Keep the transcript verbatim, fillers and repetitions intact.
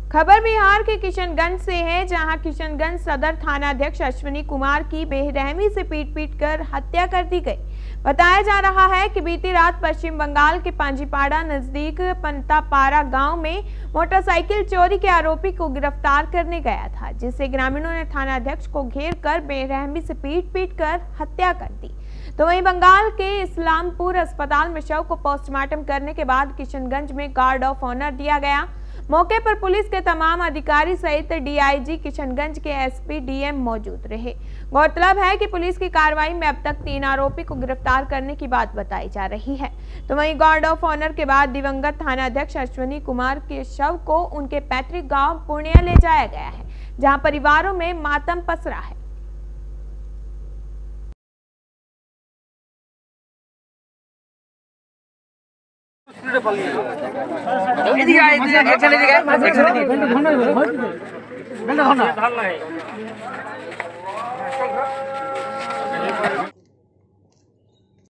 खबर बिहार के किशनगंज से है, जहां किशनगंज सदर थानाध्यक्ष अश्विनी कुमार की बेरहमी से पीट पीट कर हत्या कर दी गई। बताया जा रहा है कि बीती रात पश्चिम बंगाल के पांजीपाड़ा नजदीक पंतापारा गांव में मोटरसाइकिल चोरी के आरोपी को गिरफ्तार करने गया था, जिससे ग्रामीणों ने थानाध्यक्ष को घेर कर बेरहमी से पीट पीट कर हत्या कर दी। तो वहीं बंगाल के इस्लामपुर अस्पताल में शव को पोस्टमार्टम करने के बाद किशनगंज में गार्ड ऑफ ऑनर दिया गया। मौके पर पुलिस के तमाम अधिकारी सहित डीआईजी किशनगंज के एसपी डीएम मौजूद रहे। गौरतलब है कि पुलिस की कार्रवाई में अब तक तीन आरोपी को गिरफ्तार करने की बात बताई जा रही है। तो वहीं गार्ड ऑफ ऑनर के बाद दिवंगत थानाध्यक्ष अश्विनी कुमार के शव को उनके पैतृक गांव पूर्णिया ले जाया गया है, जहां परिवारों में मातम पसरा है। এদিকে